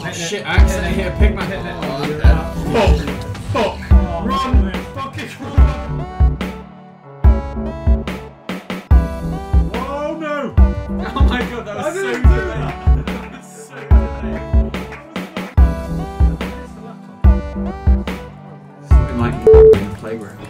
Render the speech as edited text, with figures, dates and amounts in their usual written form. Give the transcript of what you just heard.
Oh shit, I accidentally hit a pig man. Fuck! Run! Fucking run! Oh no! Oh my god, that was so delayed. That was so delayed. Something like in the playground.